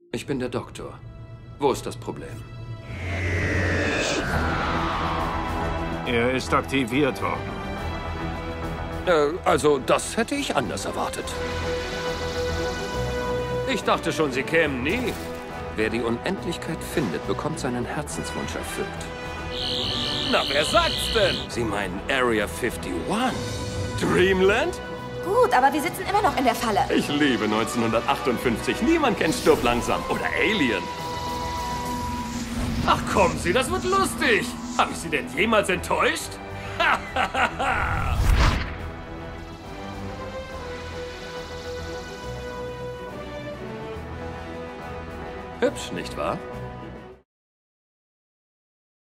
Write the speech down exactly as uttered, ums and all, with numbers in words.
Ich bin der Doktor. Wo ist das Problem? Er ist aktiviert worden. Äh, also, das hätte ich anders erwartet. Ich dachte schon, Sie kämen nie. Wer die Unendlichkeit findet, bekommt seinen Herzenswunsch erfüllt. Na, wer sagt's denn? Sie meinen Area einundfünfzig? Dreamland? Gut, aber wir sitzen immer noch in der Falle. Ich liebe neunzehnhundertachtundfünfzig. Niemand kennt Stirb langsam. Oder Alien. Ach, kommen Sie, das wird lustig. Habe ich Sie denn jemals enttäuscht? Hübsch, nicht wahr?